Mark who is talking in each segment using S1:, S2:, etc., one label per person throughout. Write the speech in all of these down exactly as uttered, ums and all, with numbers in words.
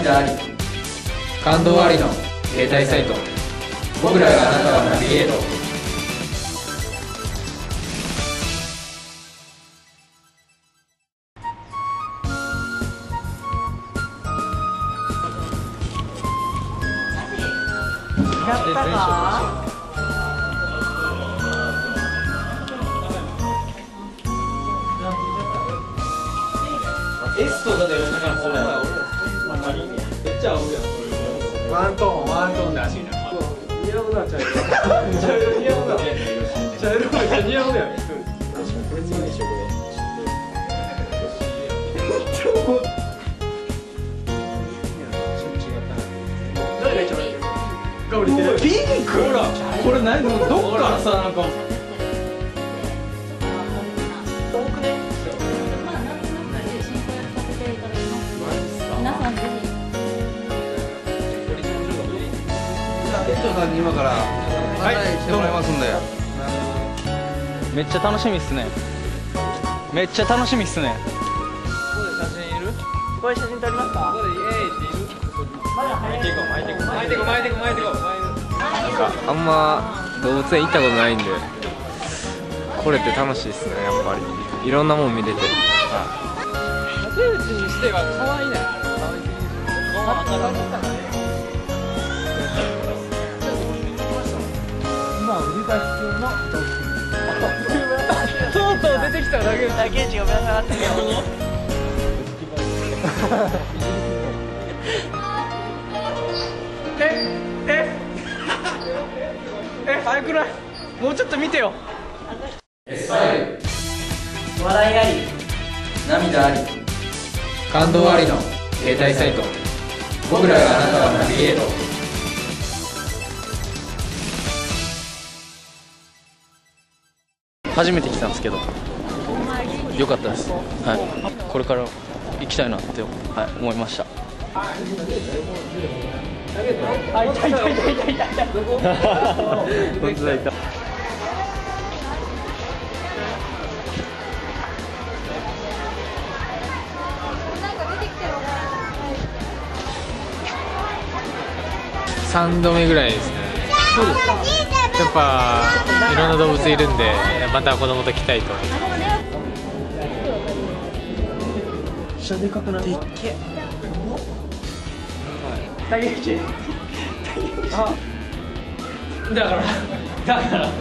S1: 涙あり、感動ありの携帯サイト、僕らがあなたをナビゲート。
S2: やったか？
S3: エストだね、だからそれはめっちゃ合うやん。ワントーン、ワントーンで足になる。似合うな、茶色。茶色似合うな。茶色めっちゃ似合うやん。確かに、これ似合うでしょ、これ。誰が一番いい？が降りてる。ピンク？ほら、これ何？どっからさ、なんか。
S4: 店長さんに今から案内してもらいますんで、
S5: めっちゃ楽しみっすね。めっちゃ楽しみっすね。
S2: これ写真撮りますか？
S3: ここでイエーイっている？巻いていこう、巻いていこう、巻いていこう、巻いていこう、巻いていこう。
S6: なんかあんま動物園行ったことないんで、これって楽しいっすね、やっぱり。いろんなもん見れて。
S3: 竹内にしては可愛いね。
S2: 今売り出し中の
S3: とうとう出てきた竹内。
S2: 竹内がぶら下がってるよ。
S3: えええ早くない？もうちょっと見てよ。
S1: エスファイル、
S2: 笑いあり、
S1: 涙あり、感動ありの携帯サイト、僕らがあなたをナビゲート。
S5: 初めて来たんですけど、良かったです。はい。これから行きたいなって、はい、思いました。
S2: あ、いたいたいたいたいたいた。
S5: 本当だ、いた。
S7: 三度目ぐらいですね。やっぱいろんな動物いるんで、また子供と来たいと思います。
S2: めっちゃでかくない？でっけ。竹内。
S3: あ、だから、だから、だから、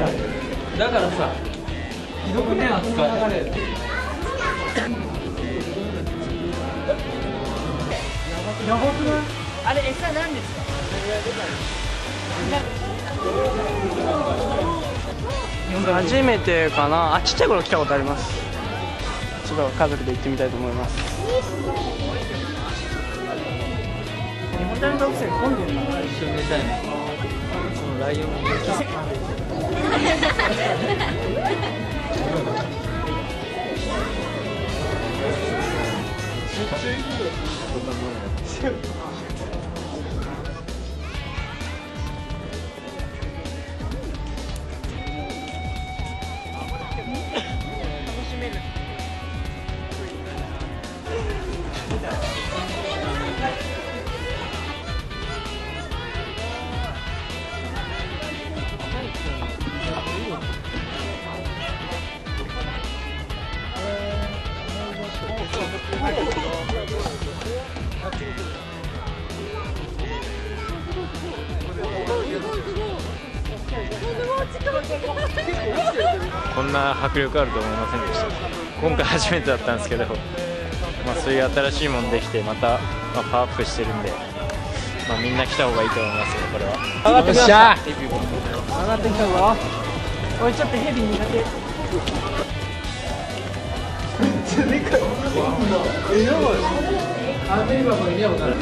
S3: だからさ、ひどくね、扱い。
S2: やばくない？あれ餌なんですか？僕初めてかな。あ、ちっちゃい頃来たことあります。ちょっと家族で行ってみたいと思います。日本大の動物園混んでるな。
S5: 一緒に寝たいね。このライオンのこんな迫力あると思いませんでした。今回初めてだったんですけど、まあ、そういう新しいものできてまた、まあ、パワーアップしてるんで、まあ、みんな来た方がいいと思いますよ。これは
S2: 上がってきました。
S5: デビュー
S2: 上がってきたぞ。おい、ちょっとヘビ苦手。めっちゃでかい。え、やばい。アメリカも見たことある。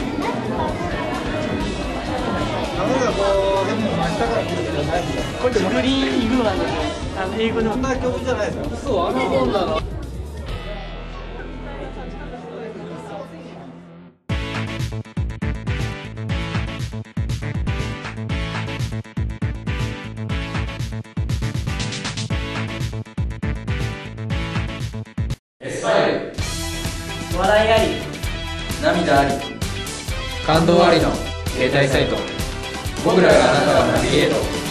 S2: こっちグリーンイグアナで、あの英語でも。そんな曲じゃないですか。そう、あの本なの。
S1: エスファイル、
S2: 笑いあり、
S1: 涙あり、 感動ありの携帯サイト、僕らがあなたをナビゲート。